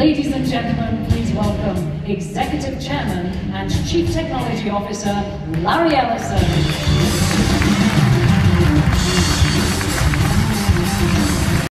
Ladies and gentlemen, please welcome Executive Chairman and Chief Technology Officer, Larry Ellison.